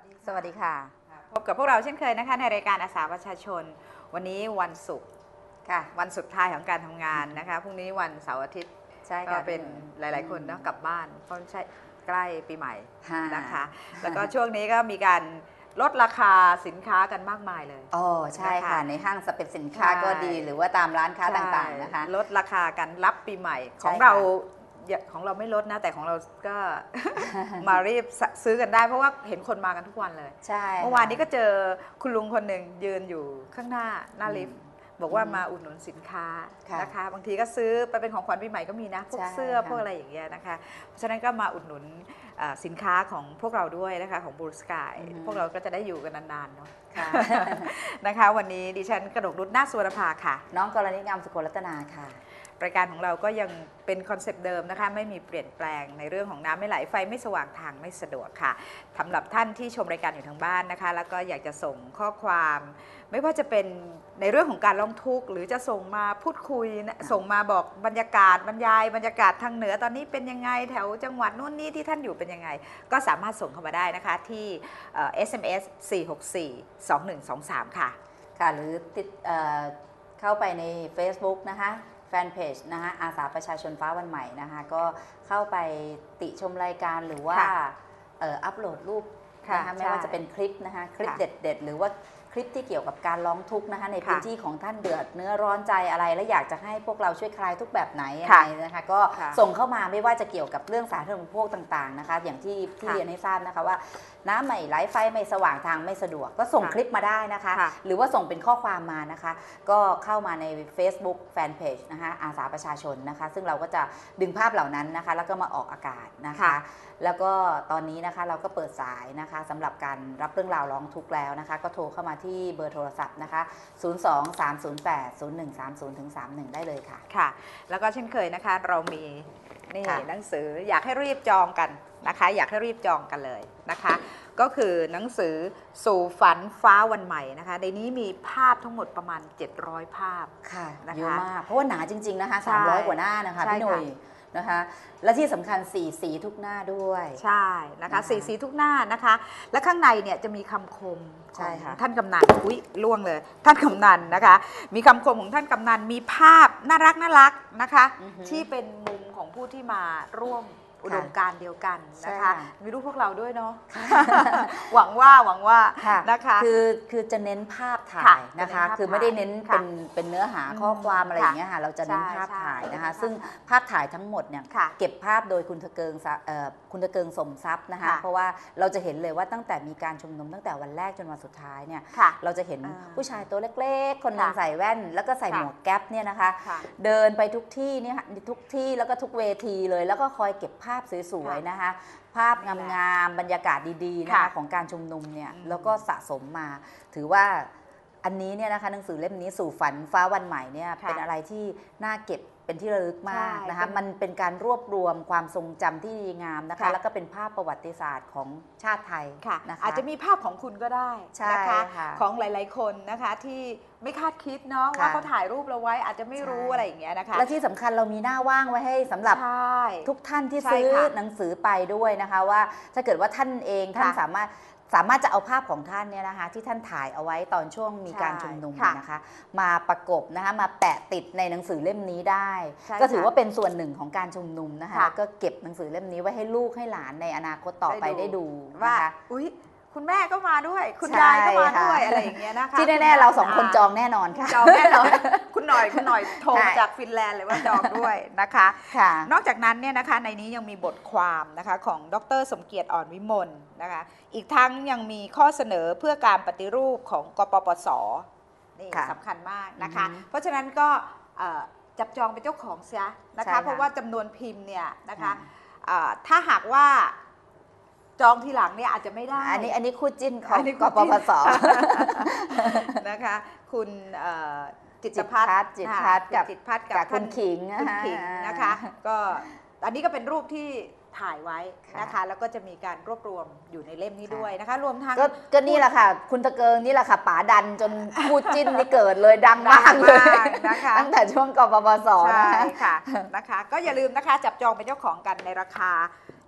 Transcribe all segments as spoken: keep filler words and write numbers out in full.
สวัสดีค่ะพบกับพวกเราเช่นเคยนะคะในรายการอาสาประชาชนวันนี้วันศุกร์ค่ะวันสุดท้ายของการทำงานนะคะพรุ่งนี้วันเสาร์อาทิตย์ใช่ก็เป็นหลายๆคนนะกลับบ้านเพราะใช่ใกล้ปีใหม่นะคะแล้วก็ช่วงนี้ก็มีการลดราคาสินค้ากันมากมายเลยอ๋อใช่ค่ะในห้างสรรพสินค้าก็ดีหรือว่าตามร้านค้าต่างๆนะคะลดราคากันรับปีใหม่ของเราของเราไม่ลดนะแต่ของเราก็ มารีบซื้อกันได้เพราะว่าเห็นคนมากันทุกวันเลยใช่เมื่อวานนี้ก็เจอคุณลุงคนหนึ่งยืนอยู่ข้างหน้าหน้าลิฟต์บอกว่ามาอุดหนุนสินค้านะคะบางทีก็ซื้อไปเป็นของขวัญปีใหม่ก็มีนะพวกเสื้อพวกอะไรอย่างเงี้ยนะคะเพราะฉะนั้นก็มาอุดหนุนสินค้าของพวกเราด้วยนะคะของบูสกายพวกเราก็จะได้อยู่กันนานๆเนาะนะคะวันนี้ดิฉันกระดกรุดนาสุวรรณภาค่ะน้องกรณีงามสุโขรัตนาค่ะรายการของเราก็ยังเป็นคอนเซปต์เดิมนะคะไม่มีเปลี่ยนแปลงในเรื่องของน้ำไม่ไหลไฟไม่สว่างทางไม่สะดวกค่ะสำหรับท่านที่ชมรายการอยู่ทางบ้านนะคะแล้วก็อยากจะส่งข้อความไม่ว่าจะเป็นในเรื่องของการร้องทุกข์หรือจะส่งมาพูดคุยส่งมาบอกบรรยากาศบรรยายบรรยากาศทางเหนือตอนนี้เป็นยังไงแถวจังหวัดนู่นนี่ที่ท่านอยู่เป็นยังไงก็สามารถส่งเข้ามาได้นะคะที่ เอส เอ็ม เอส สี่ หก สี่ สอง หนึ่ง สอง สามค่ะค่ะหรือติดเอ่อเข้าไปใน Facebook นะคะแฟนเพจนะคะอาสาประชาชนฟ้าวันใหม่นะคะก็เข้าไปติชมรายการหรือว่าเอ่ออัปโหลดรูปนะคะไม่ว่าจะเป็นคลิปนะคะคลิปเด็ดๆหรือว่าคลิปที่เกี่ยวกับการร้องทุกข์นะคะในพื้นที่ของท่านเดือดเนื้อร้อนใจอะไรและอยากจะให้พวกเราช่วยคลายทุกแบบไหนอะไรนะคะก็ส่งเข้ามาไม่ว่าจะเกี่ยวกับเรื่องสาธารณูปโภคต่างๆนะคะอย่างที่ที่เรียนให้ทราบนะคะว่าน้ำไม่ไหลไฟไม่สว่างทางไม่สะดวกก็ส่งคลิปมาได้นะคะหรือว่าส่งเป็นข้อความมานะคะก็เข้ามาใน Facebook Fanpage นะคะอาสาประชาชนนะคะซึ่งเราก็จะดึงภาพเหล่านั้นนะคะแล้วก็มาออกอากาศนะคะแล้วก็ตอนนี้นะคะเราก็เปิดสายนะคะสำหรับการรับเรื่องราวร้องทุกข์แล้วนะคะก็โทรเข้ามาที่เบอร์โทรศัพท์นะคะศูนย์ สอง สาม ศูนย์ แปด ศูนย์ หนึ่ง สาม ศูนย์ ถึง สามสิบเอ็ด ได้เลยค่ะค่ะแล้วก็เช่นเคยนะคะเรามีนี่หนังสืออยากให้รีบจองกันนะคะอยากให้รีบจองกันเลยนะคะก็คือหนังสือสู่ฝันฟ้าวันใหม่นะคะในนี้มีภาพทั้งหมดประมาณเจ็ดร้อยภาพค่ะเยอะมากเพราะว่าหนาจริงๆนะคะสามร้อยกว่าหน้านะคะพี่หนุ่ยนะคะและที่สำคัญสีสีทุกหน้าด้วยใช่นะคะสีสีทุกหน้านะคะและข้างในเนี่ยจะมีคำคมของท่านกำนันอุ้ยล่วงเลยท่านกำนันนะคะมีคำคมของท่านกำนันมีภาพน่ารักน่ารักนะคะที่เป็นมุมของผู้ที่มาร่วมอุดมการเดียวกันนะคะมีรูปพวกเราด้วยเนาะหวังว่าหวังว่านะคะคือคือจะเน้นภาพถ่ายนะคะคือไม่ได้เน้นเป็นเป็นเนื้อหาข้อความอะไรอย่างเงี้ยค่ะเราจะเน้นภาพถ่ายนะคะซึ่งภาพถ่ายทั้งหมดเนี่ยเก็บภาพโดยคุณตะเกิงคุณตะเกิงสมทรัพย์นะคะเพราะว่าเราจะเห็นเลยว่าตั้งแต่มีการชุมนุมตั้งแต่วันแรกจนวันสุดท้ายเนี่ยเราจะเห็นผู้ชายตัวเล็กๆคนนึงใส่แว่นแล้วก็ใส่หมวกแก๊ปเนี่ยนะคะเดินไปทุกที่เนี่ยทุกที่แล้วก็ทุกเวทีเลยแล้วก็คอยเก็บภาพสวยๆนะคะภาพงามๆบรรยากาศดีๆนะคะของการชุมนุมเนี่ยแล้วก็สะสมมาถือว่าอันนี้เนี่ยนะคะหนังสือเล่มนี้สู่ฝันฟ้าวันใหม่เนี่ยเป็นอะไรที่น่าเก็บเป็นที่ระลึกมากนะคะมันเป็นการรวบรวมความทรงจำที่ดีงามนะคะแล้วก็เป็นภาพประวัติศาสตร์ของชาติไทยนะคะอาจจะมีภาพของคุณก็ได้นะคะของหลายๆคนนะคะที่ไม่คาดคิดเนาะว่าเขาถ่ายรูปเราไว้อาจจะไม่รู้อะไรอย่างเงี้ยนะคะและที่สำคัญเรามีหน้าว่างไว้ให้สำหรับทุกท่านที่ซื้อหนังสือไปด้วยนะคะว่าถ้าเกิดว่าท่านเองท่านสามารถสามารถจะเอาภาพของท่านเนี่ยนะคะที่ท่านถ่ายเอาไว้ตอนช่วงมีการชุมนุมนะคะมาประกบนะคะมาแปะติดในหนังสือเล่มนี้ได้ก็ถือว่าเป็นส่วนหนึ่งของการชุมนุมนะคะก็เก็บหนังสือเล่มนี้ไว้ให้ลูกให้หลานในอนาคตต่อไปได้ดูว่าอุ๊ยคุณแม่ก็มาด้วยคุณยายก็มาด้วยอะไรอย่างเงี้ยนะคะที่แน่ๆเราสองคนจองแน่นอนค่ะจองแน่นอนคุณหน่อยคุณหน่อยโทรมาจากฟินแลนด์เลยว่าจองด้วยนะคะนอกจากนั้นเนี่ยนะคะในนี้ยังมีบทความนะคะของดร.สมเกียรติอ่อนวิมลนะคะอีกทั้งยังมีข้อเสนอเพื่อการปฏิรูปของกปปส.นี่สำคัญมากนะคะเพราะฉะนั้นก็จับจองเป็นเจ้าของเสียนะคะเพราะว่าจำนวนพิมพ์เนี่ยนะคะถ้าหากว่าจองทีหลังเนี่ยอาจจะไม่ได้อันนี้อันนี้คู่จิ้นของกปปส. นะคะคุณจิตพัฒน์จิตพัฒน์กับจิตพัฒน์กับคุณขิงนะคะก็อันนี้ก็เป็นรูปที่ถ่ายไว้นะคะแล้วก็จะมีการรวบรวมอยู่ในเล่มนี้ด้วยนะคะรวมทั้งก็นี่แหละค่ะคุณตะเกิงนี่แหละค่ะป๋าดันจนคู่จิ้นนี่เกิดเลยดังมากเลยนะคะตั้งแต่ช่วงกปปส. ใช่ค่ะนะคะก็อย่าลืมนะคะจับจองเป็นเจ้าของกันในราคา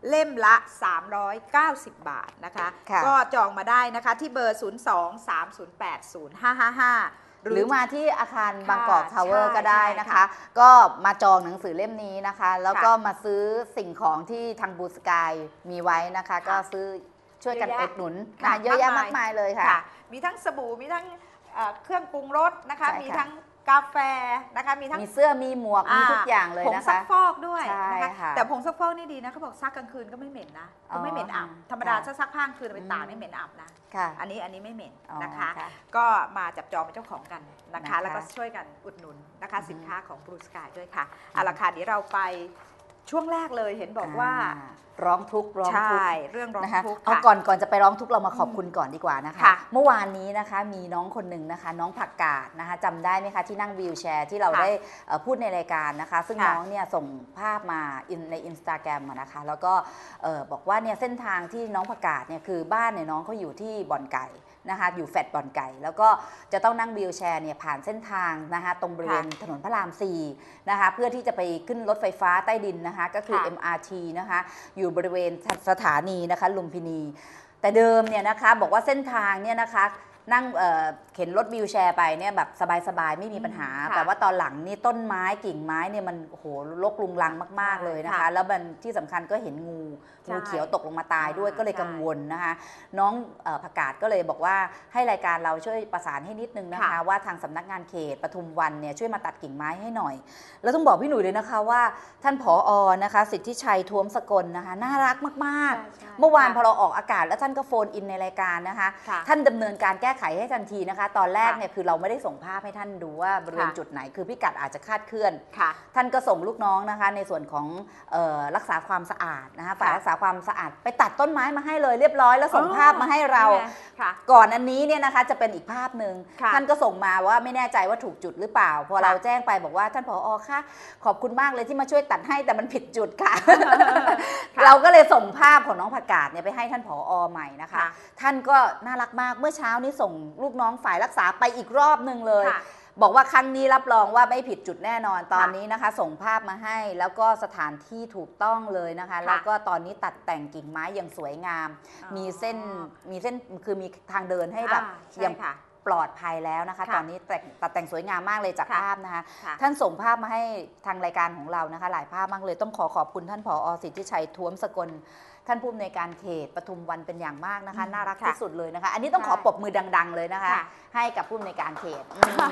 เล่มละ สามร้อยเก้าสิบ บาทนะคะค่ะก็จองมาได้นะคะที่เบอร์ ศูนย์ สอง สาม ศูนย์ แปด ศูนย์ ห้า ห้า ห้าหรือมาที่อาคารค่ะบางกอกทาวเวอร์ใช่ก็ได้นะใช่คะค่ะก็มาจองหนังสือเล่มนี้นะคะ แล้วก็ค่ะมาซื้อสิ่งของที่ทางบูสกายมีไว้นะคะ ก็ซื้อช่วยกันเยอะอุแยะดหนุนค่ะนะเยอะแยะมากมายมากมายเลยค่ะมีทั้งสบู่มีทั้งเอ่อเครื่องปรุงรสนะคะใช่ค่ะมีทั้งกาแฟนะคะมีทั้งมีเสื้อมีหมวกมีทุกอย่างเลยผงนะซัคะกฟอกด้วยใช่นะคะค่ะแต่ผงซักฟอกนี่ดีนะเขาบอกซักกลางคืนก็ไม่เหม็นนะอ๋อก็ไม่เหม็นอับธรรมดาค่ะถ้าซักผ้ากลางคืนไปตากอืมนี่เหม็นอับนะค่ะอันนี้อันนี้ไม่เหม็นอ๋อนะคะค่ะก็มาจับจองเป็นเจ้าของกันนะนะคะ คะแล้วก็ช่วยกันอุดหนุนนะคะอือฮึสินค้าของบรูสกายด้วยค่ะเอาละค่ะเดี๋ยวเราไปช่วงแรกเลยเห็นบอกว่าอ่ร้องทุกข์ร้องใช่ทุกข์เรื่องร้องนะคะทุกข์เอาค่ะก่อนก่อนจะไปร้องทุกข์เรามาขอบคุณก่อนดีกว่านะคะค่ะเมื่อวานนี้นะคะมีน้องคนหนึ่งนะคะ น้องผักกาดนะคะจำได้ไหมคะที่นั่งวีลแชร์ที่เราค่ะได้เอ่อพูดในรายการนะคะ ซึ่งค่ะน้องเนี่ยส่งภาพมาอินในอินสตาแกรมนะคะ แล้วก็เอ่อบอกว่าเนี่ยเส้นทางที่น้องผักกาดเนี่ยคือบ้านเนี่ยน้องเขาอยู่ที่บ่อนไก่นะคะอยู่แฟดบ่อนไก่ แล้วก็จะต้องนั่งวีลแชร์เนี่ยผ่านเส้นทางนะคะตรงบริเวณถนนพระรามสี่นะคะเพื่อที่จะไปขึ้นรถไฟฟ้าใต้ดินนะคะก็คือค่ะเอ็ม อาร์ ที นะคะอยู่บริเวณสถานีนะคะลุมพินี แต่เดิมเนี่ยนะคะบอกว่าเส้นทางเนี่ยนะคะนั่งเอ่อเข็นรถวีลแชร์ไปเนี่ยแบบสบายๆไม่มีปัญหาค่ะแต่ว่าตอนหลังนี่ต้นไม้กิ่งไม้เนี่ยมันโอ้โหรกรุงรังมากๆเลยนะคะค่ะแล้วมันที่สำคัญก็เห็นงูใช่งูเขียวตกลงมาตายด้วยอ่าก็เลยใช่กังวลนะคะ น้องเอ่อผักกาดก็เลยบอกว่าให้รายการเราช่วยประสานให้นิดนึงนะคะค่ะว่าทางสำนักงานเขตปทุมวันเนี่ยช่วยมาตัดกิ่งไม้ให้หน่อย แล้วต้องบอกพี่หนุ่ยเลยนะคะว่าท่านผอนะคะ สิทธิชัยท้วมสกลนะคะน่ารักมากๆใช่ใช่เมื่อวานพอค่ะเราออกอากาศแล้วท่านก็โฟนอินในรายการนะคะค่ะท่านดำเนินการแก้ไขให้ทันทีนะคะ ตอนแรกค่ะเนี่ยคือเราไม่ได้ส่งภาพให้ท่านดูว่าบริเวณค่ะจุดไหนคือพิกัดอาจจะคลาดเคลื่อนค่ะท่านก็ส่งลูกน้องนะคะ ในส่วนของเอ่อรักษาความสะอาดนะคะฝ่ายค่ะรักษาความสะอาดไปตัดต้นไม้มาให้เลยเรียบร้อยแล้วส่งอ๋อภาพมาให้เรานี่ไงค่ะก่อนอันนี้เนี่ยนะคะจะเป็นอีกภาพหนึ่งค่ะท่านก็ส่งมาว่าไม่แน่ใจว่าถูกจุดหรือเปล่า พอค่ะเราแจ้งไปบอกว่าท่านผอคะขอบคุณมากเลยที่มาช่วยตัดให้แต่มันผิดจุดค่ะค่ะเราก็เลยส่งภาพของน้องผักกาดเนี่ยไปให้ท่านผอใหม่นะคะค่ะท่านก็น่ารักมากเมื่อเช้านี้ส่งลูกน้องฝ่ายรักษาไปอีกรอบหนึ่งเลยค่ะบอกว่าครั้งนี้รับรองว่าไม่ผิดจุดแน่นอนตอนค่ะนี้นะคะ ส่งภาพมาให้แล้วก็สถานที่ถูกต้องเลยนะคะค่ะแล้วก็ตอนนี้ตัดแต่งกิ่งไม้อย่างสวยงามอ๋อมีเส้นมีเส้นคือมีทางเดินให้แบบอ่าใช่อย่างค่ะปลอดภัยแล้วนะคะค่ะตอนนี้แต่งตัดแต่งสวยงามมากเลยจากค่ะภาพนะคะค่ะท่านส่งภาพมาให้ทางรายการของเรานะคะ หลายภาพมากเลยต้องขอขอบคุณท่านผอสิทธิชัยท้วมสกล ท่านผู้อำนวยการเขตปทุมวันเป็นอย่างมากนะคะอืมน่ารักค่ะที่สุดเลยนะคะ อันนี้ต้องขอใช่ปรบมือดัง ๆ เลยนะคะค่ะให้กับผู้อำนวยการเขตอืม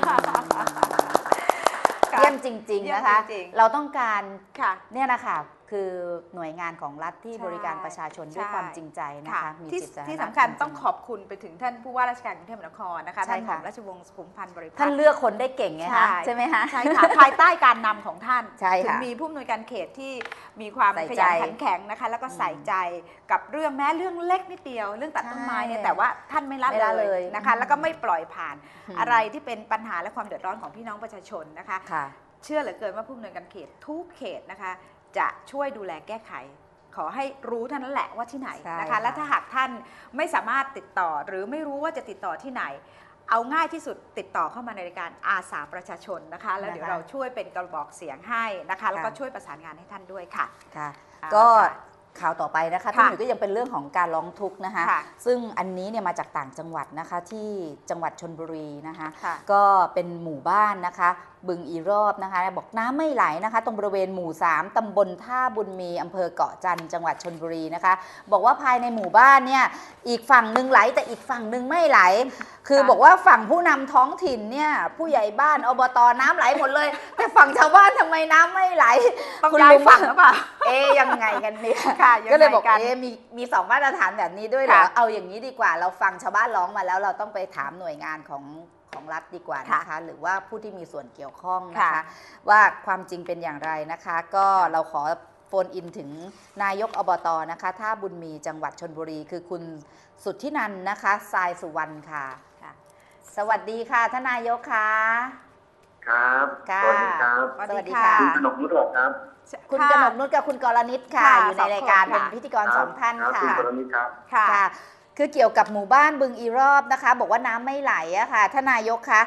ค่ะเยี่ยมจริงเยี่ๆยมนะคะจริงๆเราต้องการค่ะเนี่ยนะคะคือหน่วยงานของรัฐที่ใช่บริการประชาชนด้วยใช่ความจริงใจนะค่ะคะมีที่จิตสาธารณะที่สำคัญจริๆต้องขอบคุณไปถึงท่านผู้ว่าราชการกรุงเทพมหานครนะคะใช่ท่านหม่อมค่ะราชวงศ์สุขุมพันธ์บริพัตรท่านเลือกคนได้เก่งไงคะใช่ใช่ไหมคะใช่ค่ะ ภายใต้การนำของท่านใช่ค่ะถึงมีผู้อำนวยการเขตที่มีความใส่ขใจยันขันแข็งนะคะ แล้วก็ใส่ใจกับเรื่องแม้เรื่องเล็กนิดเดียว เรื่องตัดต้นไม้เนี่ยใช่แต่ว่าท่านไม่ละไม่ละเลเลย ยนะคะ แล้วก็ไม่ปล่อยผ่านอืมอะไรที่เป็นปัญหาและความเดือดร้อนของพี่น้องประชาชนนะคะค่ะเชื่อเหลือเกินว่าผู้อำนวยการเขตทุกเขตนะคะ จะช่วยดูแลแก้ไข ขอให้รู้เท่านั้นแหละว่าที่ไหนใช่นะคะค่ะและถ้าหากท่านไม่สามารถติดต่อหรือไม่รู้ว่าจะติดต่อที่ไหน เอาง่ายที่สุดติดต่อเข้ามาในรายการอาสาประชาชนนะคะ แล้วเดี๋ยวเราช่วยเป็นกระบอกเสียงให้นะคะ แล้วก็ช่วยประสานงานให้ท่านด้วยค่ะค่ะเอาก็ละค่ะข่าวต่อไปนะคะค่ะพี่หนุ่ยก็ยังเป็นเรื่องของการร้องทุกข์นะคะค่ะซึ่งอันนี้เนี่ยมาจากต่างจังหวัดนะคะที่จังหวัดชลบุรีนะคะค่ะก็เป็นหมู่บ้านนะคะ บึงอีรอบนะคะ บอกน้ำไม่ไหลนะคะ ตรงบริเวณหมู่สามตำบลท่าบุญมีอำเภอเกาะจันทร์จังหวัดชลบุรีนะคะ บอกว่าภายในหมู่บ้านเนี่ยอีกฝั่งหนึ่งไหลแต่อีกฝั่งหนึ่งไม่ไหล คือค่ะบอกว่าฝั่งผู้นำท้องถิ่นเนี่ยผู้ใหญ่บ้านอบตน้ำไหลหมดเลย แต่ฝั่งชาวบ้านทำไมน้ำไม่ไหลต้องคุณย้ายลุงฝั่งหรือเปล่าเอ๊ยยังไงกันเนี่ยค่ะยังไงก็เลยบอกกันเอ๊ะมีมีสองมาตรฐานแบบนี้ด้วยเหรอค่ะเอาอย่างนี้ดีกว่า เราฟังชาวบ้านร้องมาแล้วเราต้องไปถามหน่วยงานของของรัฐดีกว่านะคะ หรือว่าผู้ที่มีส่วนเกี่ยวข้องนะคะค่ะว่าความจริงเป็นอย่างไรนะคะ ก็เราขอโฟนอินถึงนายกอบตนะคะท่าบุญมีจังหวัดชลบุรี คือคุณสุทธินันท์นะคะทรายสุวรรณค่ะ สวัสดีค่ะท่านนายกค่ะครับค่ะสวัสดีครับสวัสดีค่ะคุณขนมนุชหรอครับคุณกนกนุชกับคุณกรณิตค่ะค่ะอยู่ในรายการสองคนเป็นพิธีกรสองท่านรับค่ะคุณกรณิตครับค่ะค่ะ คือเกี่ยวกับหมู่บ้านบึงอีรอบนะคะ บอกว่าน้ำไม่ไหลอะค่ะท่านนายกคะ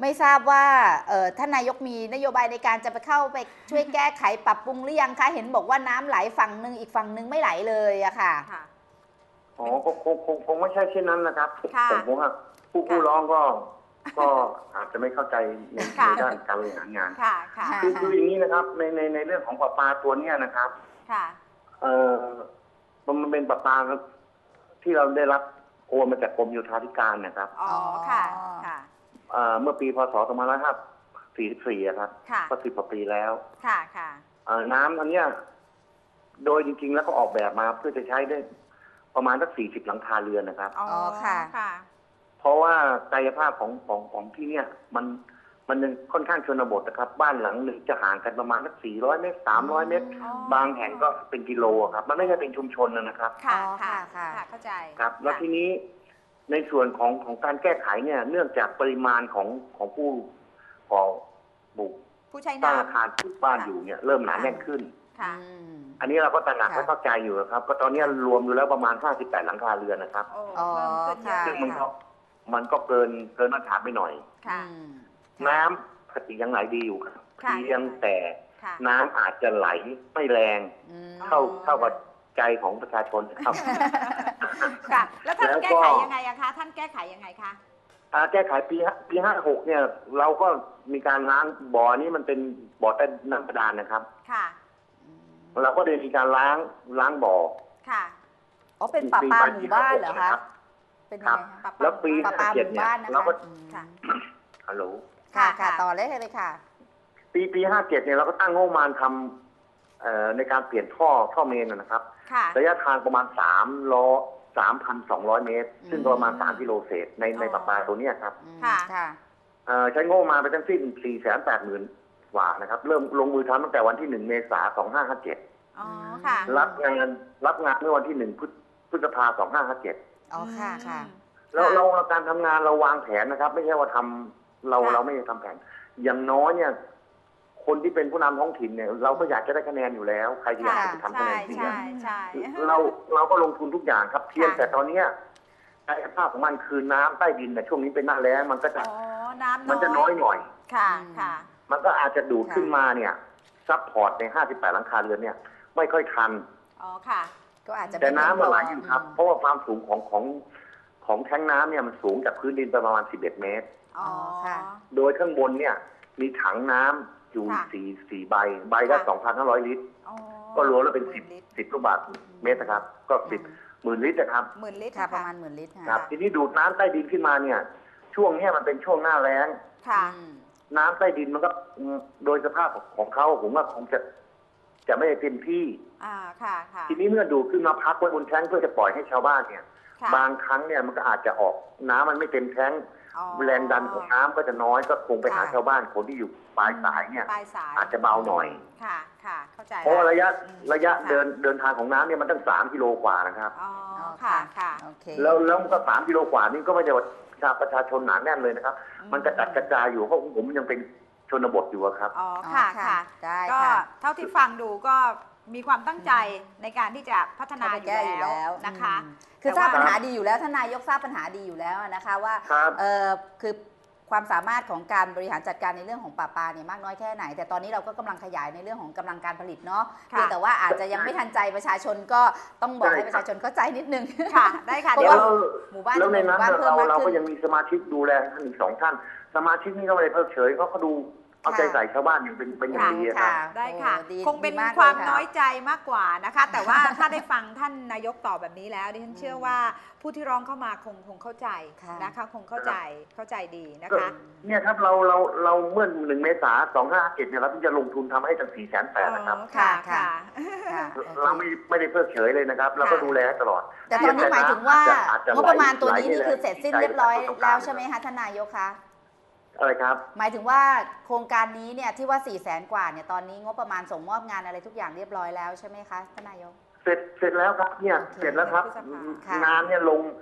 ไม่ทราบว่าเอ่อท่านนายกมีนโยบายในการจะไปเข้าไปช่วยแก้ไขปรับปรุงหรือยังคะเห็นบอกว่าน้ำไหลฝั่งหนึ่งอีกฝั่งหนึ่งไม่ไหลเลยอะค่ะค่ะอ๋อคงคงคงคงไม่ใช่เช่นนั้นนะครับค่ะผมผมว่าผู้ผู้ร้องก็ ก็อาจจะไม่เข้าใจในค่ะในด้านการบริหารงานค่ะค่ะค่ะคือคืออย่างนี้นะครับ ในในในเรื่องของประปาตัวเนี้ยนะครับค่ะเอ่อมันมันเป็นประปาที่เราได้รับโอนมาจากกรมโยธาธิการนะครับอ๋อค่ะค่ะเอ่อเมื่อปีพศสองพันห้าร้อยสี่สิบสี่ครับค่ะก็สิบกว่าปีแล้วค่ะค่ะเอ่อน้ำอันเนี้ยโดยจริงๆแล้วก็ออกแบบมาเพื่อจะใช้ได้ประมาณสักสี่สิบหลังคาเรือนนะครับอ๋อค่ะค่ะเพราะว่ากายภาพของของของที่เนี่ย มันมันยังค่อนข้างชนบทนะครับ บ้านหลังหนึ่งจะห่างกันประมาณสักสี่ร้อยเมตรสามร้อยเมตรอ๋อบางแห่งก็เป็นกิโลครับ มันไม่ใช่เป็นชุมชนนะครับค่ะอ๋อค่ะค่ะค่ะ เข้าใจครับ แล้วทีนี้ในส่วนของของการแก้ไขเนี่ย เนื่องจากปริมาณของของผู้ก่อบุกผู้ใช้สร้างน้ำอาคารปลูกบ้านอยู่เนี่ยเริ่มหนาแน่นขึ้นค่ะอืมอันนี้เราก็ตระหนักค่ะและเข้าใจอยู่นะครับ ก็ตอนนี้รวมอยู่แล้วประมาณห้าสิบแปดหลังคาเรือนนะครับโอ้อ๋อเพิ่มขึ้นเยอะค่ะซึ่งมันก็มันก็เกินเกินมาตรฐานไปหน่อยค่ะอืมน้ำปกติยังไหลดีอยู่ครับค่ะเพียงแต่ค่ะน้ำอาจจะไหลไม่แรงอืมเข้าเข้ากับใจของประชาชนครับค่ะ แล้วท่านแล้วก็แก้ไขยังไงอะคะ ท่านแก้ไขยังไงคะอ่าแก้ไขปีห้าปีห้าหกเนี่ย เราก็มีการล้างบ่อนี้มันเป็นบ่อใต้น้ำบาดาลนะครับค่ะเราก็ได้มีการล้างล้างบ่อค่ะอ๋อเป็นปลาปลาหมู่บ้านเหรอคะ เป็นยังไงครัคะบ แล้วปีปลาปลาหห้าเจ็ดมู่เนี่ยบ้านนะคะเราก็อืมค่ะฮัลโหลค่ะค่ะค่ะต่อเลยเลยค่ะปีปีห้าเจ็ดเนี่ยเราก็ตั้งงบประมาณทำเอ่อในการเปลี่ยนท่อท่อเมนนะครับค่ะระยะทางประมาณสามล้อสามพันสองร้อยเมตรอืมซึ่งประมาณสามกิโลเศษในในอ๋อประปาตัวเนี้ยครับอืมค่ะค่ะเอ่อใช้งบประมาณไปทั้งสิ้นสี่แสนแปดหมื่นกว่านะครับ เริ่มลงมือทำตั้งแต่วันที่หนึ่งเมษายนสองห้าห้าเจ็ดอ๋อ ค่ะรับงานรับงานเมื่อวันที่หนึ่งพฤษภาสองห้าห้าเจ็ดอ๋อค่ะค่ะแล้วเราเราการทำงานเราวางแผนนะครับ ไม่ใช่ว่าทำเราค่ะเราไม่ได้ทำแผน อย่างน้อยเนี่ย คนที่เป็นผู้นำท้องถิ่นเนี่ย เราก็อยากจะได้คะแนนอยู่แล้ว ใครจะอยากจะไปทำคะใช่แนนเสียใช่ใช่เราเราก็ลงทุนทุกอย่างครับ เพียงค่ะแต่ตอนเนี้ยกายภาพของมันคือน้ำใต้ดินในช่วงนี้เป็นหน้าแล้งมันก็จะอ๋อ น้ำน้อยมันจะน้อยหน่อยค่ะอืมค่ะมันก็อาจจะดูดค่ะขึ้นมาเนี่ยซัพพอร์ตในห้าสิบแปดหลังคาเรือนเนี่ย ไม่ค่อยทันอ๋อ ค่ะก็อาจจะแต่น้ำมันไหลเพีอยงพยู่ครับ เพราะว่าความสูงของของของแท้งน้ำเนี่ยมันสูงจากพื้นดินประมาณสิบเอ็ดเมตรอ๋อค่ะโดยข้างบนเนี่ย มีถังน้ำอยู่ค่ะสี่สี่ใบ ใบละค่ะสองพันห้าร้อยลิตรอ๋อก็รวมแล้วเป็นสิบลิตรสิบลูกบาศก์เมตรนะครับ ก็สิบหมื่นลิตรนะครับหมื่นลิตรค่ะประมาณหมื่นลิตรครัค่ะบ ทีนี้ดูดน้ำใต้ดินขึ้นมาเนี่ย ช่วงเนี้ยมันเป็นช่วงหน้าแล้งค่ะอืมน้ำใต้ดินมันก็อืมโดยสภาพของเขาผมว่าคงจะจะไม่ได้เต็มที่อ่า ค่ะ ค่ะทีนี้เมื่อดูดขึ้นมาพักไว้บนแท้งเพื่อจะปล่อยให้ชาวบ้านเนี่ยค่ะบางครั้งเนี่ยมันก็อาจจะออกน้ำมันไม่เต็มแท้งอ๋อแรงดันของน้ำก็จะน้อยก็คงไปหาค่ะชาวบ้านคนที่อยู่ปลายสายเนี่ยปลายสายอาจจะเบาหน่อยค่ะ ค่ะ เข้าใจเพราะว่าระยะอืมระยะค่เดินเดินทางของน้ำเนี่ยมันตั้งสามกิโลกว่านะครับอ๋ออ๋อค่ะ ค่ะโอเคแล้วแล้วมันก็สามกิโลกว่านี่ก็ไม่ได้ว่าชาวประชาชนหนาแน่นเลยนะครับอืมมันกระจัดกระจายอยู่เพราะผมยังเป็นชนบทอยู่อะครับอ๋อ ค่ะอ๋อค่ะได้ก็ค่ะเท่าที่ฟังดูก็มีความตั้งใจในการที่จะพัฒนาเข้าไปอแก้อยู่ยู่แล้แล้ว วนะคะอืมคือแต่ทราบว่าปัญหาดีอยู่แล้วท่านนายกทราบปัญหาดีอยู่แล้วนะคะว่าครับเออคือความสามารถของการบริหารจัดการในเรื่องของป่าปลาเนี่ยมากน้อยแค่ไหน แต่ตอนนี้เราก็กำลังขยายในเรื่องของกำลังการผลิตเนาะค่ะเพียงแต่ว่าอาจจะยังไม่ทันใจประชาชนก็ต้องบอกใช่ให้ประชาชนเข้าใจนิดนึงค่ะ ได้ค่ะเพราะเดี๋ยวว่าแล้วหมู่บ้านแล้วในนั้นจำนวนหมู่บ้านเพิ่มเรามากเราขึ้ก็นยังมีสมาชิกดูแลท่านอีกสองท่าน สมาชิกนี่ก็ไม่ได้เพิกเฉยเขาก็ดูเอาใจใส่ชาวบ้านอย่างเป็นเป็นอย่างดีอะครับได้ค่ะโอ้ดีคงเป็นดีมากความเลยะน้อยใจมากกว่านะคะ แต่ว่าถ้าได้ฟังท่านนายกตอบแบบนี้แล้วดิฉันเชื่อว่าผู้ที่ร้องเข้ามาคงคงเข้าใจค่ะนะคะคงเข้าใจเข้าใจดีนะก็คะเนี่ยครับเราเราเราเมื่อหนึ่งเมษาสองห้าเจ็ดเนี่ยเราที่จะลงทุนทำให้ตั้งสี่แสนแปดนะครับอ๋อค่ะค่ะค่ะค่ะโอเคเราไม่ไม่ได้เพิกเฉยเลยนะครับ เราก็ดูแลตลอดแต่ตอนนี้หมายถึงว่าอจจะงบประมาณตัวนี้ไหลนี่คือเสร็จสิ้นเรียบร้อยแล้วใช่ไหมคะท่านนายกคะอะไรครับหมายถึงว่าโครงการนี้เนี่ยที่ว่าสี่แสนกว่าเนี่ยตอนนี้งบประมาณส่งมอบงานอะไรทุกอย่างเรียบร้อยแล้วใช่ไหมคะท่านนายกเสร็จเสร็จแล้วครับเนี่ยโอเคเสร็จแล้วครับพฤษภาค่ะงานเนี่ยลง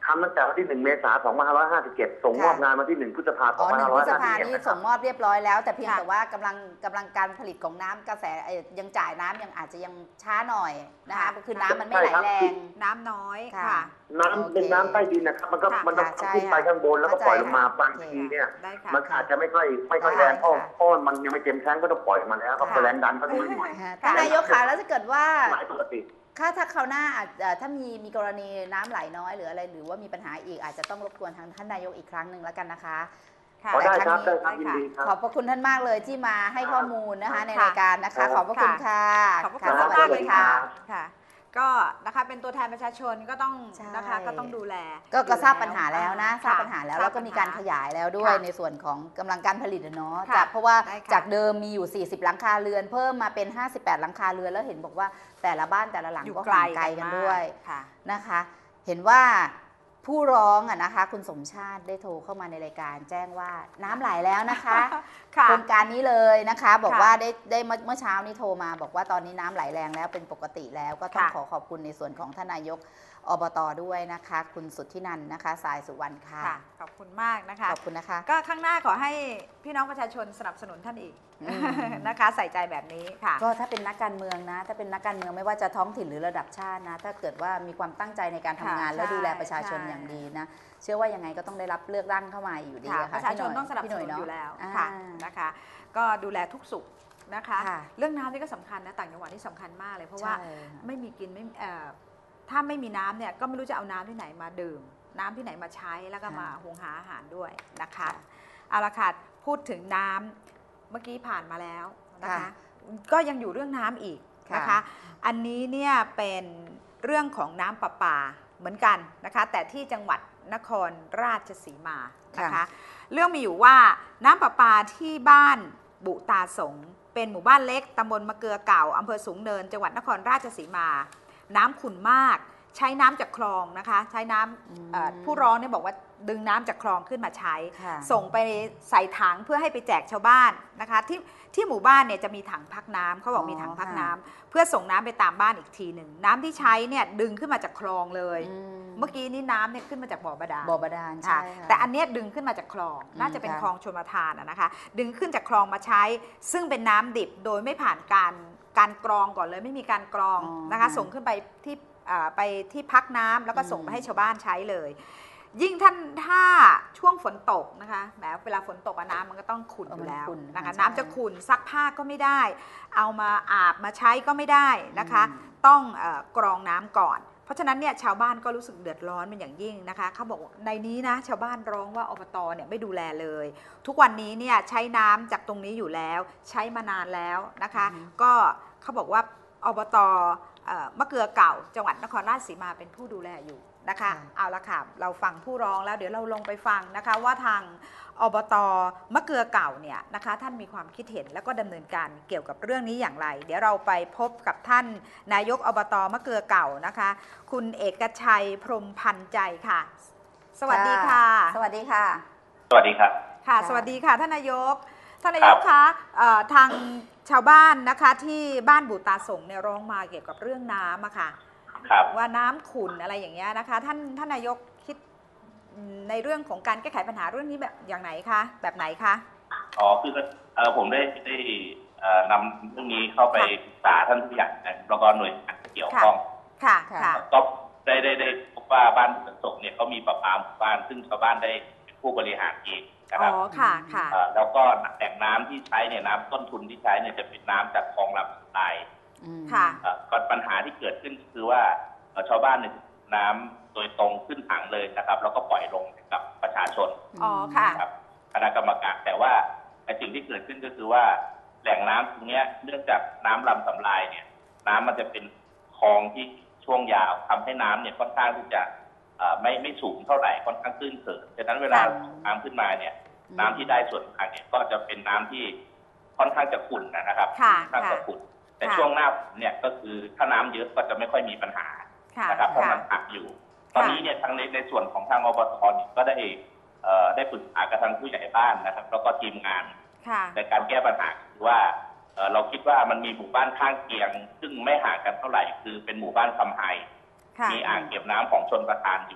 ทำตั้งแต่วันที่หนึ่งเมษายนสองพันห้าร้อยห้าสิบเจ็ดส่งมอบงานวันที่หนึ่งพฤษภาคมสอ๋อองพันหนึ่ห้าง ร้พอฤยษห้าสิบภาเจ็ดนี่นะคส่รับงมอบเรียบร้อยแล้วแต่เพียงค่ะแต่ว่ากำลังกำลังการผลิตของน้ำกระแสเอ่ยยังจ่ายน้ำยังอาจจะยังช้าหน่อยนะคะคือน้ำมันไม่ไหลแรงน้ำน้อยค่ะค่ะน้ำเป็นน้ำใต้ดินนะครับ มันก็ค่ะมันก็ใช่ขึ้นไปค่ะข้างบนแล้วก็ปล่อยลงมาเข้าใจค่ะบางทีเนี่ยได้ค่ะมันอาจจะไม่ค่อยไม่ค่อยได้แรงเพราะค่ะเพราะมันยังไม่เต็มแท้งก็ต้องปล่อยมาแล้วก็ค่ะแรงดันก็น้อยหน่อยค่ะท่านนายกคะแล้วถ้าเกิดว่าหมายปกติถ้าถ้าคราวหน้าอาจเอ่อถ้ามีมีกรณีน้ำไหลน้อยหรืออะไรหรือว่ามีปัญหาอีกอาจจะต้องรบกวนทางท่านนายกอีกครั้งหนึ่งแล้วกันนะคะค่ะขอได้ครับแต่ได้ครั้ครับงนี้ยินดีครับขอบพระคุณท่านมากเลยที่มาให้ข้อมูลนะคะค่ะในรายการนะคะ ขอบพระคุณค่ะขอบพระค่ะคุณสวัสมากดีเลยค่ะค่ะค่ะ ก็นะคะเป็นตัวแทนประชาชนก็ต้องใช่นะคะก็ต้องดูแลก็ก็ทราบปัญหาแล้วนะค่ทราบปัญหาแล้วแล้วก็มีการขยายแล้วด้วยค่ะในส่วนของกำลังการผลิตอะเนาะค่ะจากเพราะว่าได้ค่ะจากเดิมมีอยู่ สี่สิบ หลังคาเรือนเพิ่มมาเป็น ห้าสิบแปด หลังคาเรือนแล้วเห็นบอกว่าแต่ละบ้านแต่ละหลังอยู่ก็ไกลห่างไกลกันด้วยค่ะนะคะ เห็นว่าผู้ร้องอะนะคะ คุณสมชาติได้โทรเข้ามาในรายการแจ้งว่าน้ำไหลแล้วนะคะค่ะโครงการนี้เลยนะคะ บอกค่ะว่าได้ได้เมื่อเมื่อเช้านี้โทรมา บอกว่าตอนนี้น้ำไหลแรงแล้วเป็นปกติแล้วก็ต้องค่ะขอขอบคุณในส่วนของท่านนายกอบตด้วยนะคะ คุณสุทธินันท์นะคะสายสุวรรณค่ะค่ะ ขอบคุณมากนะคะขอบคุณนะคะก็ข้างหน้าขอให้พี่น้องประชาชนสนับสนุนท่านอีกอืมนะคะใส่ใจแบบนี้ค่ะก็ถ้าเป็นนักการเมืองนะ ถ้าเป็นนักการเมืองไม่ว่าจะท้องถิ่นหรือระดับชาตินะ ถ้าเกิดว่ามีความตั้งใจในการทำงานค่ะและดูแลประชาชนใช่อย่างดีนะ เชื่อว่ายังไงก็ต้องได้รับเลือกตั้งเข้ามาอยู่ดีค่ะอะปค่ะระชาชนพี่หยต้องสนับสนุนพี่หอยู่แล้วอ่าค่ะนะคะ ก็ดูแลทุกสุขนะคะค่ะเรื่องน้ำนี่ก็สำคัญนะต่างจังหวัดนี่สำคัญมากเลย เพราะว่าใช่ค่ะไม่มีกินไม่เอ่อถ้าไม่มีน้ำเนี่ยก็ไม่รู้จะเอาน้ำที่ไหนมาดื่ม น้ำที่ไหนมาใช้แล้วก็มาหุงหาอาหารด้วยนะคะเอาละค่ะพูดถึงน้ำเมื่อกี้ผ่านมาแล้วนะคะค่ะก็ยังอยู่เรื่องน้ำอีกนะคะค่ะอันนี้เนี่ยเป็นเรื่องของน้ำประปาเหมือนกันนะคะ แต่ที่จังหวัดนครราชสีมานะคะ เรื่องมีอยู่ว่าน้ำประปาที่บ้านบุตาสงเป็นหมู่บ้านเล็กตำบลมะเกลือเก่าอำเภอสูงเนิน จังหวัดนครราชสีมา น้ำขุ่นมากใช้น้ำจากคลองนะคะ ใช้น้อืมำเอ่อผู้ร้องเนี่ยบอกว่าดึงน้ำจากคลองขึ้นมาใช้ค่ะส่งไปใส่ถังเพื่อให้ไปแจกชาวบ้านนะคะที่ที่หมู่บ้านเนี่ยจะมีถังพักน้ำเขาบอกมีถังพักน้ำเพื่อส่งน้ำไปตามบ้านอีกทีหนึ่งน้ำที่ใช้เนี่ยดึงขึ้นมาจากคลองเลยอืมเมื่อกี้นี่น้ำเนี่ยขึ้นมาจากบ่อบาดาลบ่อบาดาลค่ะใช่ค่ะแต่อันเนี้ยดึงขึ้นมาจากคลองอืมน่าจะเป็นค่ะคลองชลประทานอะนะคะ ดึงขึ้นจากคลองมาใช้ ซึ่งเป็นน้ำดิบโดยไม่ผ่านการการกรองก่อนเลยไม่มีการกรองนะคะ ส่งขึ้นไปที่อ่าไปที่พักน้ำแล้วก็ส่งไปให้ชาวบ้านใช้เลย ยิ่งท่านถ้าช่วงฝนตกนะคะแหมเวลาฝนตกอะน้ำมันก็ต้องขุ่นอยู่แล้วนะคะน้ำจะขุ่นซักผ้าก็ไม่ได้ เอามาอาบมาใช้ก็ไม่ได้นะคะ ต้องเอ่อกรองน้ำก่อน เพราะฉะนั้นเนี่ยชาวบ้านก็รู้สึกเดือดร้อนเป็นอย่างยิ่งนะคะเขาบอกว่าในนี้นะชาวบ้านร้องว่าอบตเนี่ยไม่ดูแลเลย ทุกวันนี้เนี่ยใช้น้ำจากตรงนี้อยู่แล้ว ใช้มานานแล้วนะคะ ก็เขาบอกว่าอบตเอ่อมะเกลือเก่า จังหวัดนครราชสีมาเป็นผู้ดูแลอยู่นะคะ เอาละค่ะเราฟังผู้ร้องแล้วเดี๋ยวเราลงไปฟังนะคะว่าทางอบตมะเกลือเก่าเนี่ยนะคะท่านมีความคิดเห็นแล้วก็ดำเนินการเกี่ยวกับเรื่องนี้อย่างไร เดี๋ยวเราไปพบกับท่านนายกอบตมะเกลือเก่านะคะ คุณเอกชัยพรหมพันธ์ใจค่ะ สวัสดีค่ะสวัสดีค่ะสวัสดีครับค่ะค่ะสวัสดีค่ะท่านนายกท่านนายกคะเอ่อทางชาวบ้านนะคะที่บ้านบูตาสงเนี่ยร้องมาเกี่ยวกับเรื่องน้ำอะค่ะครับว่าน้ำขุ่นอะไรอย่างเงี้ยนะคะท่านท่านนายกคิดในเรื่องของการแก้ไขปัญหาเรื่องนี้แบบอย่างไหนคะแบบไหนคะอ๋อ คือเอ่อผมได้ได้เอ่อนำเรื่องนี้เข้าไปปรึกษาท่านผู้ใหญ่นะแล้วก็หน่วยงานที่เกี่ยวข้องค่ะค่ะค่ะก็ได้ได้ได้พบว่าบ้านบุญสงเนี่ยเขามีประปาหมู่บ้าน ซึ่งชาวบ้านได้เป็นผู้บริหารเองนะคอ๋รับอค่ะค่ะเอ่อแล้วก็แหล่งน้ำที่ใช้เนี่ยน้ำต้นทุนที่ใช้เนี่ยจะเป็นน้ำจากคลองลำสไตล์อืมค่ะเอ่อก็ปัญหาที่เกิดขึ้นคือว่าเอ่อชาวบ้านเนี่ยน้ำโดยตรงขึ้นถังเลยนะครับ แล้วก็ปล่อยลงให้กับประชาชนอ๋อค่ะครับคณะกรรมการแต่ว่าไอ้สิ่งที่เกิดขึ้นก็คือว่าแหล่งน้ำตรงเนี้ยเนื่องจากน้ำลำสำลายเนี่ยน้ำมันจะเป็นคลองที่ช่วงยาวทำให้น้ำเนี่ยค่อนข้างที่จะเอ่อไม่ไม่สูงเท่าไหร่ค่อนข้างตื้นเขินฉะนั้นเวลาค่ะน้ำขึ้นมาเนี่ยน้ำที่ได้ส่วนมากเนี่ยก็จะเป็นน้ำที่ค่อนข้างจะขุ่นนะครับค่ะค่อนข้างจะขุ่นแต่ค่ะช่วงหน้าฝนเนี่ยก็คือถ้าน้ำเยอะก็จะไม่ค่อยมีปัญหาค่ะนะครับเพราะค่ะมันอักอยู่ ตอนนี้เนี่ยทางในในส่วนของทางอบตเนี่ยก็ได้เอ่อได้ปรึกษากับทางผู้ใหญ่บ้านนะครับ แล้วก็ทีมงานค่ะในการแก้ปัญหาคือว่าเอ่อเราคิดว่ามันมีหมู่บ้านข้างเคียง ซึ่งไม่ห่างกันเท่าไหร่คือเป็นหมู่บ้านคำไฮค่ะมีอ่างเก็บน้ำของชนประทานอยู่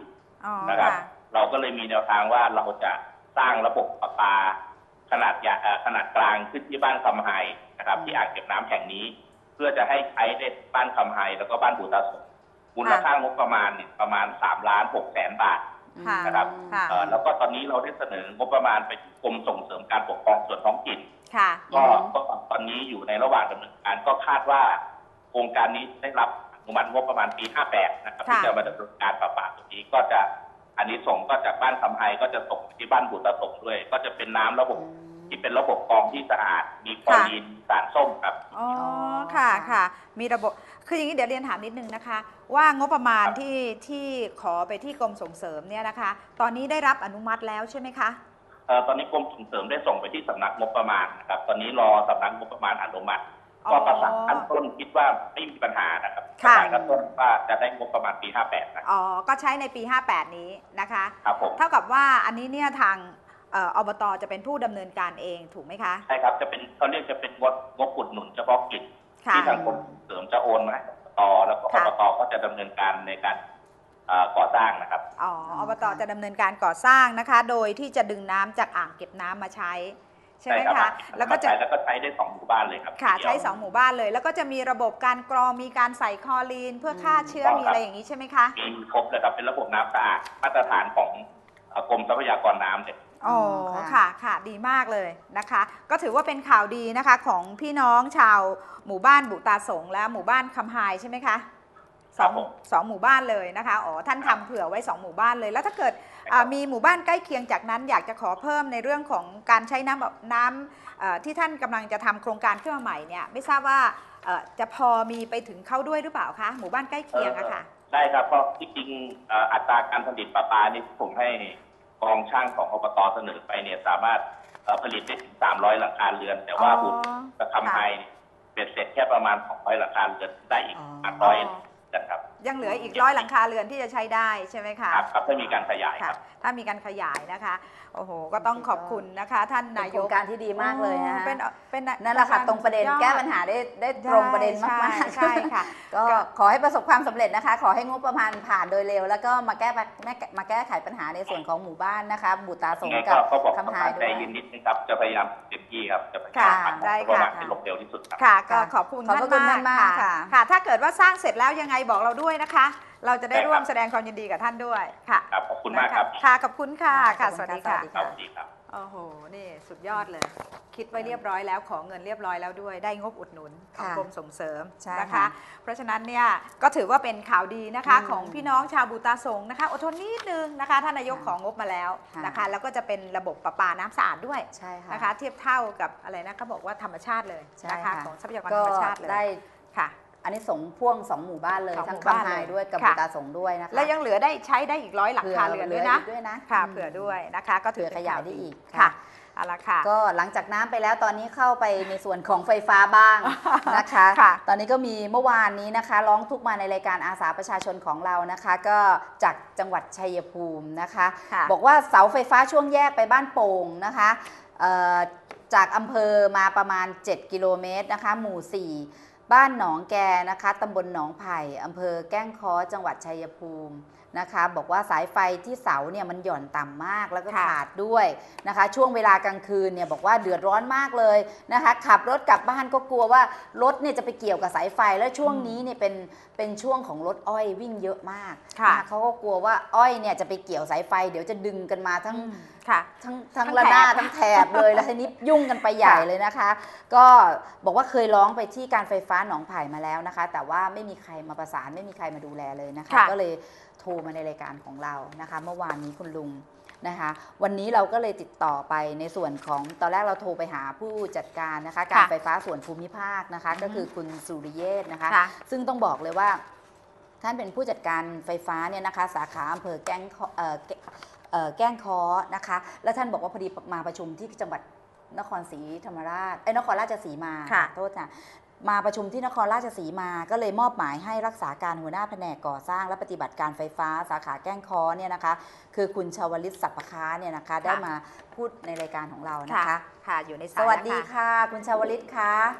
อ๋อนะครับค่ะเราก็เลยมีแนวทางว่าเราจะสร้างระบบประปาขนาดใหญ่เอ่อขนาดกลางขึ้นที่บ้านคำไฮนะครับ ที่อ่างเก็บน้ำแห่งนี้ เพื่อจะให้ใช้ในบ้านคำไฮแล้วก็บ้านบูตาสงมูลค่างบประมาณเนี่ยประมาณสามล้านหกแสนบาทค่ะนะครับค่ะเอ่อแล้วก็ตอนนี้เราได้เสนองบประมาณไปถึงกรมส่งเสริมการปกครองส่วนท้องถิ่นค่ะก็ก็ตอนนี้อยู่ในระหว่างดำเนินการก็คาดว่าโครงการนี้ได้รับอนุมัติงบประมาณปีห้าแปดนะครับค่ะที่จะมาดำเนินการประปาตรงนี้ก็จะอันนี้ส่งส์ก็จากบ้านคำไฮก็จะส่งไปที่บ้านบุตรสงด้วย ก็จะเป็นน้ำระบบที่เป็นระบบกรองที่สะอาด มีคลอรีนสารส้มครับอ๋อ ค่ะ ค่ะ มีระบบ คืออย่างนี้เดี๋ยวเรียนถามนิดนึงนะคะ ว่างบประมาณครับที่ที่ขอไปที่กรมส่งเสริมเนี่ยนะคะ ตอนนี้ได้รับอนุมัติแล้วใช่ไหมคะเอ่อตอนนี้กรมส่งเสริมได้ส่งไปที่สำนักงบประมาณนะครับ ตอนนี้รอสำนักงบประมาณอนุมัติอ๋อก็ประสานขั้นต้นคิดว่าไม่มีปัญหานะครับประค่ะสานขั้นต้นว่าจะได้งบประมาณปีห้าแปดนะอ๋อ ก็ใช้ในปี ห้าแปด นี้นะคะครับผมเท่ากับว่าอันนี้เนี่ยทางเอ่ออบตจะเป็นผู้ดำเนินการเองถูกไหมคะใช่ครับจะเป็นเขาเรียกจะเป็นงบงบอุดหนุนเฉพาะกิจค่ะที่ทางกรมส่งเสริมจะโอนมาให้อบตแล้วก็อค่ะบตก็จะดำเนินการในการเอ่อก่อสร้างนะครับอ๋อ อบตจะดำเนินการก่อสร้างนะคะ โดยที่จะดึงน้ำจากอ่างเก็บน้ำมาใช้ใช่ไหมครัคะ แล้วก็จะใช้แล้วก็ใช้ได้สองหมู่บ้านเลยครับค่ะทีเดียวใช้สองหมู่บ้านเลย แล้วก็จะมีระบบการกรองมีการใส่คลอรีนเพื่อฆ่าเชื้อถูกต้องมีครับอะไรอย่างนี้ใช่ไหมคะมีครบเลยครับเป็นระบบน้ำสะอาดมาตรฐานของเอ่อกรมทรัพยากรน้ำเลยอ๋อ ค่ะ ค่ะ ดีมากเลยนะคะ ก็ถือว่าเป็นข่าวดีนะคะของพี่น้องชาวหมู่บ้านบุตาสงและหมู่บ้านคำไฮใช่ไหมคะสองครับผมสองหมู่บ้านเลยนะคะ อ๋อ ท่านทำเผื่อไว้สองหมู่บ้านเลย แล้วถ้าเกิดอ่ามีหมู่บ้านใกล้เคียงจากนั้น อยากจะขอเพิ่มในเรื่องของการใช้น้ำแบบน้ำเอ่อที่ท่านกำลังจะทำโครงการขึ้นมาใหม่เนี่ยไม่ทราบว่าเอ่อจะพอมีไปถึงเขาด้วยหรือเปล่าคะหมู่บ้านใกล้เคียงอะค่ะได้ครับเพราะที่จริงเอ่ออัตราการผลิตประปานี่ผมให้กองช่างของอบตเสนอไปเนี่ยสามารถเอ่อผลิตได้ถึงสามร้อยหลังคาเรือน แต่ว่าอ๋อบุตรจะทำให้เป็นเสร็จแค่ประมาณสองร้อยหลังคาเรือนได้อีกอ๋อห้าร้อยนะครับยังเหลืออีกร้อยหลังคาเรือนที่จะใช้ได้ใช่ไหมคะครับครับถ้ามีการขยายคค่ะรับถ้ามีการขยายนะคะ โอ้โห ก็ต้องขอบคุณนะคะ ท่านเป็นนาโคยรงกการที่ดีมากเลยนะโอ้เป็นเป็นนั่นแหละค่ะตรงประเด็นสุยอแก้ปัญหาได้ได้ตรงประเด็นมากใช่ๆใช่ค่ะก็ขอให้ประสบความสำเร็จนะคะ ขอให้งบประมาณผ่านโดยเร็ว แล้วก็มาแก้ปัญแม่มาแก้ไขปัญหาในส่วนของหมู่บ้านนะคะบุตาสยังงไงกัก็บก็บอกคำต้องไฮการด้ใจวยเย็นนิดนึงครับจะพยายามเต็มที่ครับจะพยายามค่ะทำได้ประมาณค่ะให้ลงเร็วที่สุดครับค่ะ ก็ค่ะขอบคุณขอบพระคุณท่านมากค่ะค่ะ ถ้าเกิดว่าสร้างเสร็จแล้วยังไงบอกเราด้วยนะคะ เราจะได้ได้ครับร่วมแสดงความยินดีกับท่านด้วยค่ะครับขอบคุณมากครับค่ะ ขอบคุณค่ะ ค่ะขสอบวัสคุณดีค่ะค่ะสวัสดีครับสวัสดีครับโอ้โห นี่สุดยอดเลย คิดไว้เรียบร้อยแล้ว ขอเงินเรียบร้อยแล้วด้วย ได้งบอุดหนุนของค่ะกรมส่งเสริมใช่นะคะค่ะเพราะฉะนั้นเนี่ย ก็ถือว่าเป็นข่าวดีนะคะอืมของพี่น้องชาวบูตาสงนะคะ อดทนนิดนึงนะคะ ท่านนายกค่ะของงบมาแล้วค่ะนะคะ แล้วก็จะเป็นระบบประปาน้ำสะอาดด้วยใช่ค่ะนะคะ เทียบเท่ากับอะไรนะเขาบอกว่าธรรมชาติเลยใช่นะคะค่ะของทรัพยากรก็ธรรมชาติเลยได้ค่ะอันนี้สงส์พ่วงสองหมู่บ้านเลยสองทั้งหมู่บ้านคำไฮเลยด้วยกับค่ะบุตาสงด้วยนะคะแล้วยังเหลือได้ใช้ได้อีกร้อยหลังคาเรือนด้วยนะหลืกด้วยนะค่ะมเผื่อด้วยนะคะ ก็ถืเผื่ออเป็นขยายข่วได้อีกค่ะเอาละค่ะก็หลังจากน้ำไปแล้วตอนนี้เข้าไปในส่วนของไฟฟ้าบ้างนะคะค่ะตอนนี้ก็มีเมื่อวานนี้นะคะ ร้องทุกข์มาในรายการอาสาประชาชนของเรานะคะ ก็จากจังหวัดชัยภูมินะคะค่ะบอกว่าเสาไฟฟ้าช่วงแยกไปบ้านโป่งนะคะเอ่อจากอำเภอมาประมาณ เจ็ด กิโลเมตรนะคะ หมู่ สี่ บ้านหนองแกนะคะตำบลหนองไผ่อำเภอแก้งค้อจังหวัดชัยภูมินะคะ บอกว่าสายไฟที่เสาเนี่ยมันหย่อนต่ำมากแล้วก็ค่ะขาดด้วยนะคะ ช่วงเวลากลางคืนเนี่ยบอกว่าเดือดร้อนมากเลยนะคะ ขับรถกลับบ้านก็กลัวว่ารถเนี่ยจะไปเกี่ยวกับสายไฟแล้วช่วงนี้เนี่ยเป็นเป็นช่วงของรถอ้อยวิ่งเยอะมากค่ะนเขาก็กลัวว่าอ้อยเนี่ยจะไปเกี่ยวสายไฟ เดี๋ยวจะดึงกันมาทั้งค่ะทั้งทั้งทั้งระนาดแถบทั้งแถบเลยแล้วทีนี้ยุ่งกันไปใหญ่ค่ะเลยนะคะ ก็บอกว่าเคยร้องไปที่การไฟฟ้าหนองไผ่มาแล้วนะคะ แต่ว่าไม่มีใครมาประสานไม่มีใครมาดูแลเลยนะคะค่ะก็เลยโทรมาในรายการของเรานะคะ เมื่อวานนี้คุณลุงนะคะ วันนี้เราก็เลยติดต่อไปในส่วนของตอนแรกเราโทรไปหาผู้จัดการนะคะ การไฟฟ้าส่วนภูมิภาคนะคะ ก็คือคุณสุริเยศนะคะค่ะซึ่งต้องบอกเลยว่า ท่านเป็นผู้จัดการไฟฟ้าเนี่ยนะคะ สาขาอำเภอแก้งเคาะเอ่อแกเอ่อแก้งค้อนะคะ แล้วท่านบอกว่าพอดีมาประชุมที่จังหวัดนครศรีธรรมราชเอ้ยนครราชสีมาค่ะโทษนะมาประชุมที่นครราชสีมาก็เลยมอบหมายให้รักษาการหัวหน้าแผนกก่อสร้างและปฏิบัติการไฟฟ้า สาขาแก้งค้อเนี่ยนะคะ คือคุณชาวลิตสัพพค้าเนี่ยนะคะ ได้มาพูดในรายการของเรานะคะค่ะ อยู่ในสสายวัสดีแล้วค่ะ คุณชาวลิตค่ะ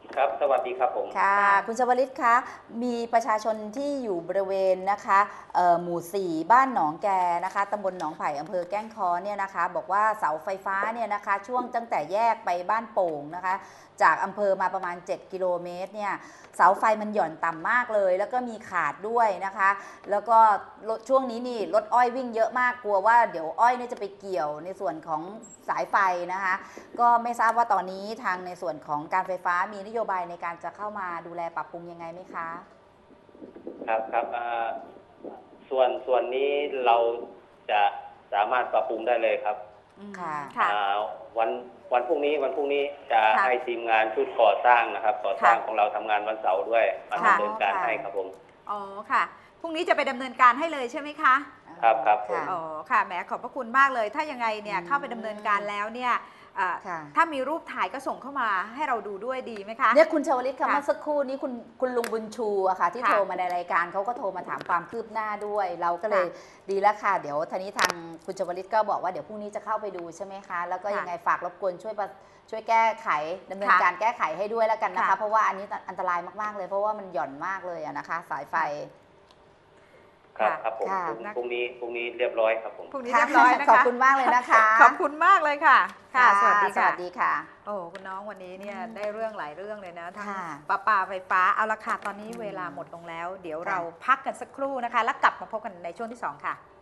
ครับสวัสดีครับผมค่ะค่ะคุณชวลิตคะมีประชาชนที่อยู่บริเวณนะคะเอ่อหมู่สี่บ้านหนองแกนะคะตำบลหนองไผ่อำเภอแก้งค้อเนี่ยนะคะบอกว่าเสาไฟฟ้าเนี่ยนะคะช่วงตั้งแต่แยกไปบ้านโป่งนะคะจากอำเภอมาประมาณเจ็ดกิโลเมตรเนี่ยเสาไฟมันหย่อนต่ำมากเลย แล้วก็มีขาดด้วยนะคะ แล้วก็รถช่วงนี้นี่รถอ้อยวิ่งเยอะมากกลัวว่าเดี๋ยวอ้อยเนี่ยจะไปเกี่ยวในส่วนของสายไฟนะคะ ก็ไม่ทราบว่าตอนนี้ทางในส่วนของการไฟฟ้ามีนโยบายในการจะเข้ามาดูแลปรับปรุงยังไงไหมคะครับครับอ่าส่วนส่วนนี้เราจะสามารถปรับปรุงได้เลยครับค่ะค่ะอ่าวันวันพรุ่งนี้วันพรุ่งนี้จะค่ะให้ทีมงานชุดก่อสร้างนะครับก่อสร้างค่ะของเราทำงานวันเสาร์ด้วยมาค่ะดำเนินการค่ะให้ครับผมอ๋อค่ะพรุ่งนี้จะไปดำเนินการให้เลยใช่ไหมคะครับครับผมค่ะอ๋อค่ะแหมขอบพระคุณมากเลย ถ้ายังไงเนี่ยอืมเข้าไปดำเนินการแล้วเนี่ยเอ่อค่ะถ้ามีรูปถ่ายก็ส่งเข้ามาให้เราดูด้วยดีไหมคะเนี่ยคุณชวลิตค่ะคะเมื่อสักครู่นี้คุณคุณลุงบุญชูอะค่ะที่ค่ะโทรมาในรายการเขาก็โทรมาถามความคืบหน้าด้วย เราก็เลยค่ะดีแล้วค่ะ เดี๋ยวทีนี้ทางคุณชวลิตก็บอกว่าเดี๋ยวพรุ่งนี้จะเข้าไปดูใช่ไหมคะ แล้วก็ค่ะยังไงฝากรบกวนช่วยประช่วยแก้ไขดำเนินค่ะการแก้ไขให้ด้วยแล้วกันนะคะค่ะเพราะว่าอันนี้อันตรายมากๆเลย เพราะว่ามันหย่อนมากเลยอะนะคะ สายไฟครับค่ะครับผมค่ะพรุ่งนี้พรุ่งนี้เรียบร้อยครับผมพรุ่งนี้เรียบร้อยนะคะขอบคุณมากเลยนะคะขอบคุณมากเลยค่ะ ค่ะ สวัสดีสค่ะวัสดีค่ะโอ้คุณน้องวันนี้เนี่ยได้เรื่องหลายเรื่องเลยนะทั้งค่ะปลาปาไฟฟ้าเอาละค่ะตอนนี้เวลาหมดลงแล้ว เดี๋ยวเราพักกันสักครู่นะคะ แล้วกลับมาพบกันในช่วงที่สองค่ะ